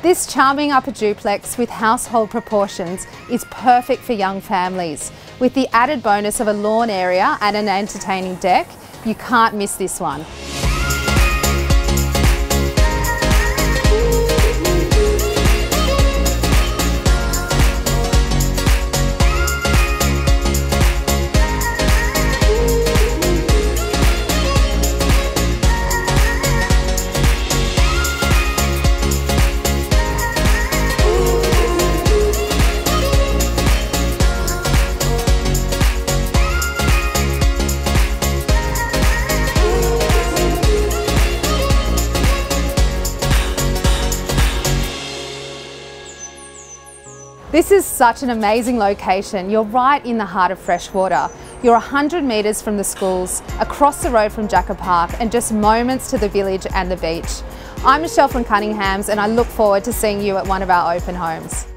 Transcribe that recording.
This charming upper duplex with household proportions is perfect for young families. With the added bonus of a lawn area and an entertaining deck, you can't miss this one. This is such an amazing location. You're right in the heart of Freshwater. You're 100 metres from the schools, across the road from Jacker Park, and just moments to the village and the beach. I'm Michelle from Cunninghams, and I look forward to seeing you at one of our open homes.